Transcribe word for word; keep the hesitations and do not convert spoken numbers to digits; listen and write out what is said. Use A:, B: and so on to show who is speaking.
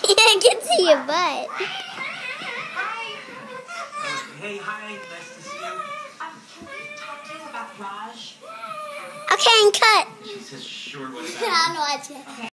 A: I can see your butt.
B: Hey, hi, nice to see you.
C: Um, can we talk to you about Raj?
A: Okay, and cut.
B: She says, sure, what's
A: I don't know what to.
C: Okay.